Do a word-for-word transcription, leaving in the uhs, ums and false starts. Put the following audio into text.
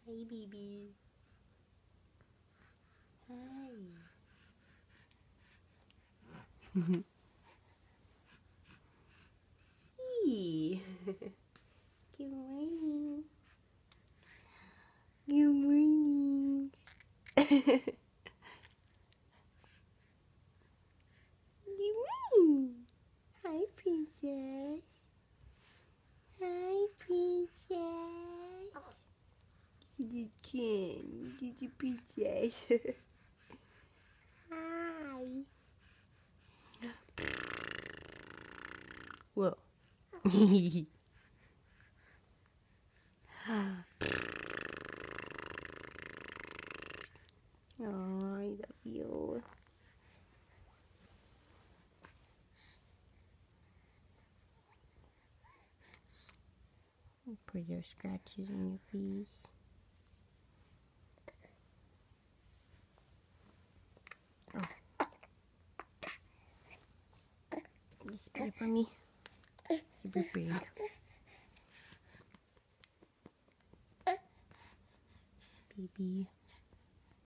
Hey, baby. Hi. Hey. Good morning. Good morning. Good morning. Hi, princess. Hi, princess. You can. Did you, princess? Hi. Whoa. Oh, I love you. Put your scratches on your face. Oh. You spit it for me. Super big. Baby.